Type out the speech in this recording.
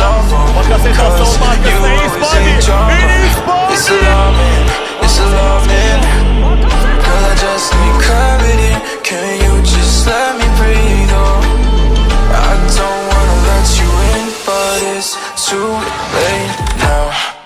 Bakasetas savunma arkasına It's alarming, it's alarming. Girl, I just need clarity. Can you just let me breathe? Oh, I don't wanna let you in, but it's too late now.